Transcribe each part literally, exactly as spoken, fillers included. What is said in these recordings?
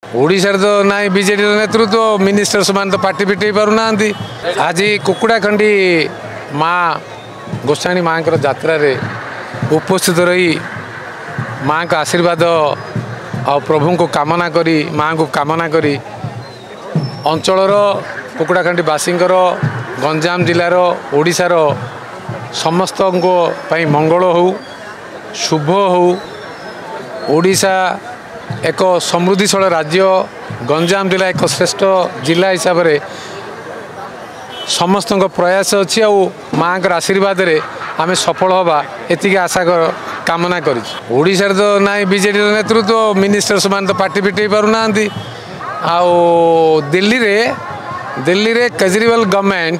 ओडिशा तो ना बीजेडी नेतृत्व मिनिस्टर्स मान तो पार्टी पिटे पारना आज कुकुड़ाखंडी माँ गोस्वाणी माँ यात्रा उपस्थित रही माँ का आशीर्वाद और प्रभु को कामना करी माँ को कामना करी अंचलर कुकुड़ाखंडी बासींकर गंजाम जिलार ओडिशार समस्त मंगल हो शुभ हो ओडिशा एक समृद्धिशाल राज्य गंजाम जिला एक श्रेष्ठ जिला हिसाब से समस्त प्रयास अच्छी आ माँ का आशीर्वाद रे आम सफल हवा एति आशा कर कामना करोडिशा तो ना बीजेडी नेतृत्व मिनिस्टर्स मान तो पार्टी पिटे पारना दिल्ली रे दिल्ली रे Kejriwal government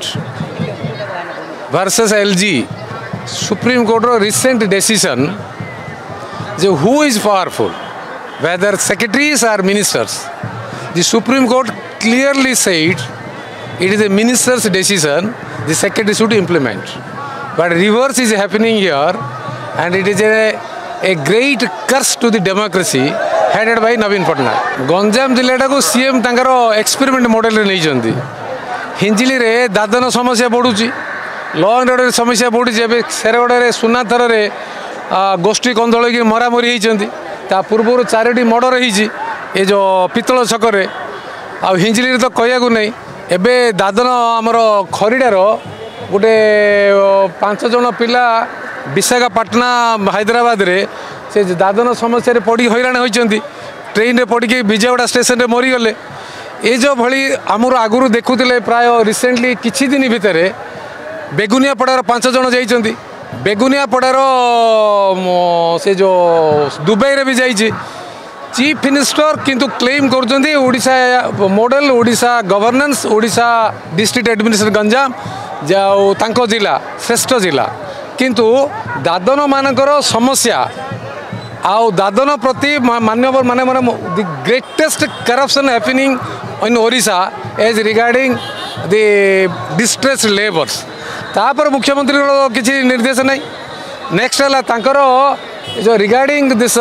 versus LG Supreme Court रो रिसेंट डिसीजन जो who is powerful whether secretaries or ministers. The Supreme Court clearly said it is a minister's decision, the secretary should implement. But reverse is happening here and it is a, a great curse to the democracy headed by Naveen Patnaik. Ganjam जिला को CM तांकर experiment model रे नहीं जंदी हिंजिली रे दादन समस्या बढ़ुची law and order समस्या बढ़ुची एबे सेरगडा रे सुनाथर रे गोष्ठी कंदल की मरामरी होइचंदी ता पूर्व चारोटी मर्डर हो जो पितल छकरे आ हिंजिली तो कहया नहीं एबे दादन आमर खरीडार गोटे पांच जन पिला विशाखापाटना हैदराबाद रे से दादन समस्या रे पड़ी हैरान होइचंती ट्रेन रे पड़ी के विजयवाड़ा स्टेशन रे मरीगले ये जो भली आमर आगुरी देखुले प्राय रिसेंटली किछि दिन भितर बेगुनिया पड़ार पांच जन जाइचंती बेगुनिया पड़ार से जो दुबई रे भी जाइए चीफ मिनिस्टर किंतु क्लेम कर Odisha model Odisha governance Odisha district administration Ganjam जाओ तांको जिला श्रेष्ठ जिला किंतु दादन मानकर समस्या आउ दादन प्रति मान्यवर माने माने the greatest corruption happening in Odisha as regarding the distress labours तापर मुख्यमंत्री किसी निर्देश नहीं नेक्स्ट है जो रिगार्डिंग दिस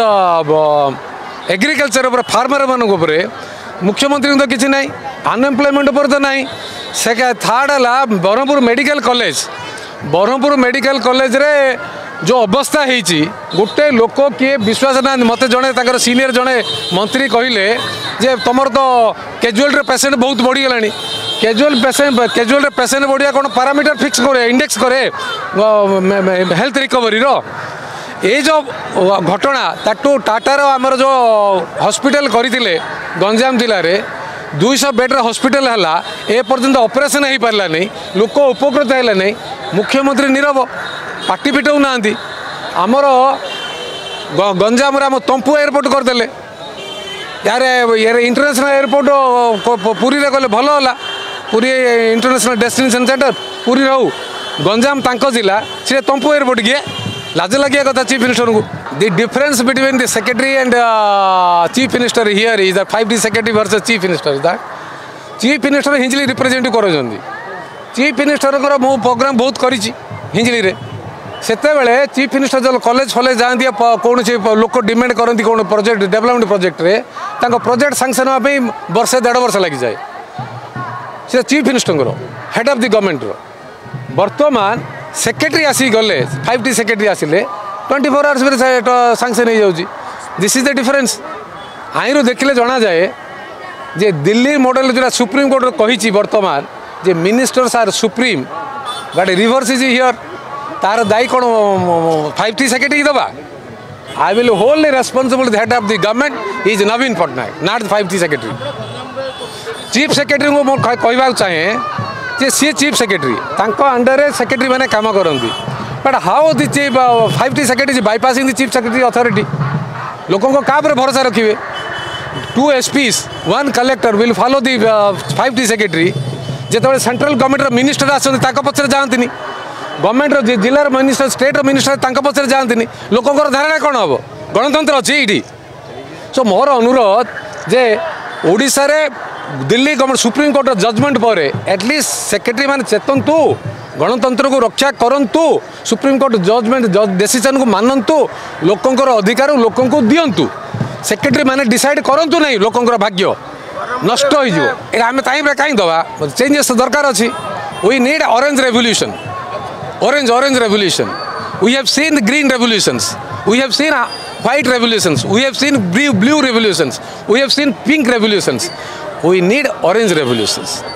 एग्रीकल्चर फार्मर मान मुख्यमंत्री तो किसी नहीं अनएम्प्लॉयमेंट पर तो नहीं से थर्ड है Brahmapur medical college Brahmapur medical college रे जो अवस्था होती गोटे लोक किए विश्वास ना मत जड़े सीनियर जड़े मंत्री कहले जे तुम तो कैजुअल पेसेंट बहुत बढ़ीगला कैजुअल पेसेंट कैजुअल पेसेंट बढ़िया कौन पैरामीटर फिक्स करे इंडेक्स करे हेल्थ रिकवरी रो ये जो घटना ताटू टाटार आमर जो हॉस्पिटल करते गंजाम जिले में दुई सौ बेड्र हॉस्पिटल है ए पर्यंत ऑपरेशन हो पारा नहीं लोक उपकृत है नहीं मुख्यमंत्री नीरव पार्टी पिटाऊ ना आमर गंजाम आम तंपु एयरपोर्ट करदे यार यार इंटरनेशनल एयरपोर्ट पुरी रे गले भल है Puri international destination centre Puri रहू गंजाम तांको जिला सी तंपु एयरपोर्ट किए लाज लगे कथा चीफ मिनिस्टर को the difference between the secretary and chief minister here is that five D secretary versus chief minister is that chief minister Hinjili represent कर चीफ मिनिस्टर मो प्रोग्राम बहुत करी हिंजिली रे सेते बेले चीफ मिनिस्टर जो कॉलेज फॉलेज जाती कौन लोक डिमांड करती कौन प्रोजेक्ट डेवलपमेंट प्रोजेक्ट रे तांको प्रोजेक्ट सैंक्शन होगा वर्षे देढ़ वर्ष लग जाए से chief minister head of the government रो वर्तमान सेक्रेटरी आसी गले फाइव टी सेक्रेटरी आसिले ट्वेंटी फोर आवर्स में सैंक्शन हो जाऊँगी दिस इज द डिफरेंस आई देखिले जना जाए जे दिल्ली मॉडल जो सुप्रीम कोर्ट कही वर्तमान जे ministers are supreme but reverse is here तार दायी कौन फाइव टी सेक्रेटरी दबा I will hold responsible head of the government is Naveen Pattnaik not five T secretary chief secretary को मुझे कहना चाहे जे सी चीफ सेक्रेटरी तांको अंडर सेक्रेटरी मैंने काम करती but how the chief five T secretary bypassing the chief secretary authority लोगों को क्या भरोसा रखिए two SPs one collector will follow the five T secretary जो सेंट्रल गवर्नमेंट मिनिस्टर आसते पचर जाती गवर्नमेंट जिलार मिनिस्टर स्टेट मिनिस्टर पचर जाती लोक धारणा कौन हम गणतंत्र अच्छी ये सो मोर अनुरोध जे ओडिशा रे Delhi government Supreme Court judgement पर एटलिस्ट सेक्रेटरी मैंने चेतंतु गणतंत्र को रक्षा करंतु सुप्रीम कोर्ट जजमेंट डिसीजन को मानतु लोकंकर अधिकार लोक दिंतु सेक्रेटरी मैंने डिसाइड करतु नहीं लोकंर भाग्य नष्ट हो आम टाइम कहीं दवा चेंजेस दरकार अच्छी we need orange revolution orange orange revolution we have seen green revolutions we have seen white revolutions we have seen blue blue revolutions we have seen pink revolutions we need orange revolutions